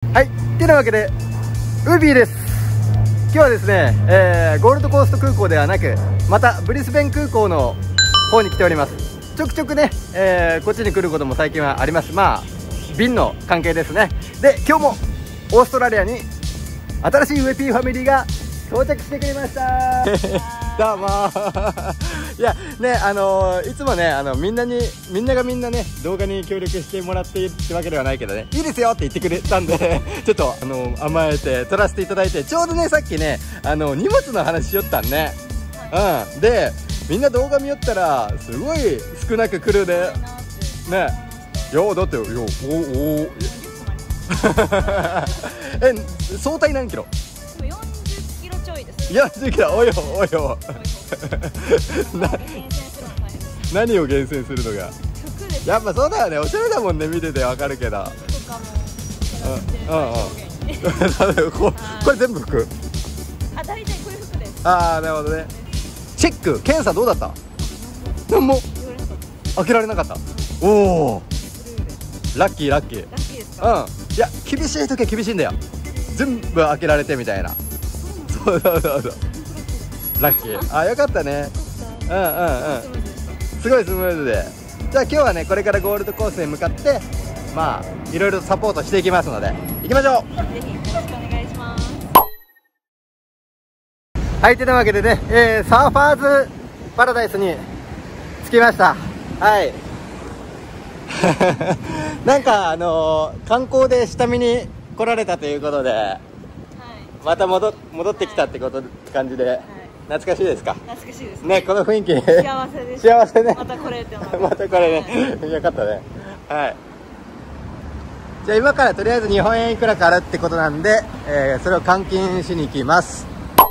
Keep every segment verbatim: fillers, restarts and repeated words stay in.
はい、てなわけでウビーです。今日はですね、えー、ゴールドコースト空港ではなく、またブリスベン空港の方に来ております。ちょくちょくね、えー、こっちに来ることも最近はあります。まあ便の関係ですね。で、今日もオーストラリアに新しいウエピーファミリーが到着してくれましたどうもいやね、あのー、いつもね、あのみんなにみんながみんなね動画に協力してもらっているってわけではないけどね、いいですよって言ってくれたんでちょっとあの甘えて撮らせていただいて、ちょうどねさっきねあの荷物の話しよったんね、はい、うんでみんな動画見よったらすごい少なく来るでね。いやだってよおおえ相対何キロ？ よんじゅっキロちょいです。 よんじゅっキロ、おいよおいよ何を厳選するのがやっぱそうだよね、おしゃれだもんね、見ててわかるけど。うんうんうんこれ全部服？ あ、大体こういう服です。 ああなるほどね。チェック検査どうだった？何も開けられなかった。おおラッキーラッキー。 ラッキーですか？ うん、いや厳しい時は厳しいんだよ、全部開けられてみたいな。そうそうそうそうラッキー。あ、よかったね。うんうんうんすごいスムーズで。じゃあ今日はねこれからゴールドコースに向かってまあいろいろサポートしていきますので行きましょう。 ぜひよろしくお願いします。 はい、てなわけでね、えー、サーファーズパラダイスに着きました。はいなんかあのー、観光で下見に来られたということで、はい、また戻戻ってきたってこと、はい、感じで、はい、懐かしいですか？ 懐かしいですね, ねこの雰囲気幸せです。 幸せね。 またこれってまたこれね、はい、よかったね。はい、じゃあ今からとりあえず日本円いくらかあるってことなんで、えー、それを換金しに行きます。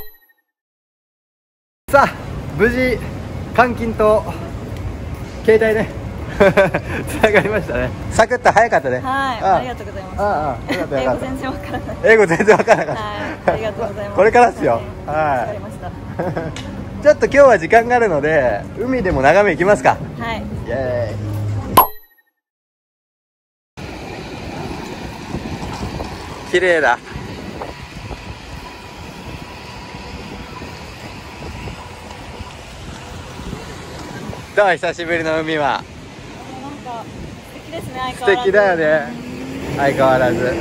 さあ無事換金と携帯ねつながりましたね。サクッと早かったね。 はい、ありがとうございます。ああ英語全然わからない。 英語全然わからなかった。 はい、ありがとうございます。 これからですよ。はい。ちょっと今日は時間があるので海でも眺め行きますか。 はい。 イエーイ。綺麗だ。どう久しぶりの海は。 素敵ですね。 素敵だよね、相変わらず。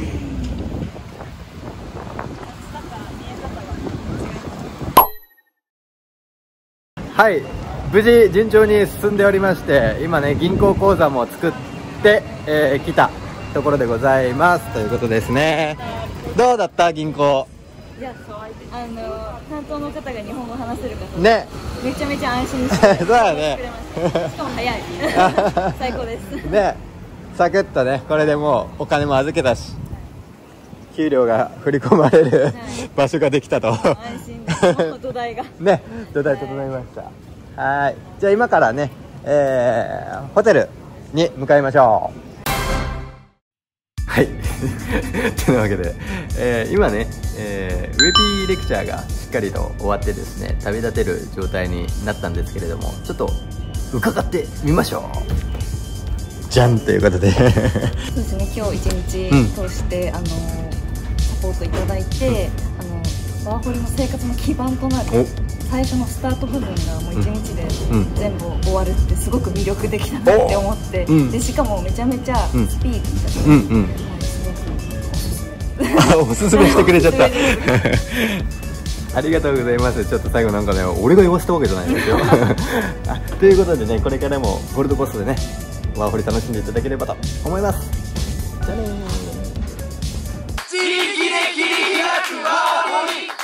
はい、無事順調に進んでおりまして、今ね銀行口座も作って、えー、来たところでございますということですね。どうだった銀行？ いや、あの担当の方が日本語話せる方ね、 めちゃめちゃ安心してそうだねしかも早い最高ですね、サクッとね、これでもうお金も預けたし給料が振り込まれる、はい、場所ができたと。安心です。土台がね、土台整いました。はい、じゃあ今からね、えー、ホテルに向かいましょう。はいというわけで、えー、今ね、えー、ウェピーレクチャーがしっかりと終わってですね、旅立てる状態になったんですけれども、ちょっと伺ってみましょう。じゃんということでそうですね、今日一日通して、うん、あのサポートいただいて、うん、あのワーホリの生活の基盤となる最初のスタート部分がもう一日で全部終わるってすごく魅力的だなって思って、うん、でしかもめちゃめちゃスピーディーだったので、 おすすめしてくれちゃったありがとうございます。ちょっと最後なんかね、俺が言わせたわけじゃないんですよということでね、これからもゴールドコーストでねワーホリ楽しんでいただければと思います。じゃあねー。地域で切り開くワーホリ。